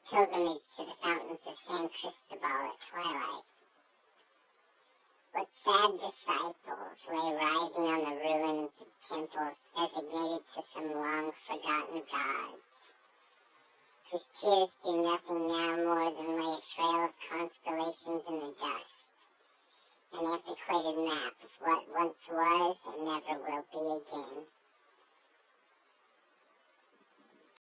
pilgrimage to the fountains of San Cristobal at twilight. What sad disciples lay writhing on the ruins of temples designated to some long-forgotten gods, whose tears do nothing now more than lay a trail of constellations in the dust, an antiquated map of what once was and never will be again.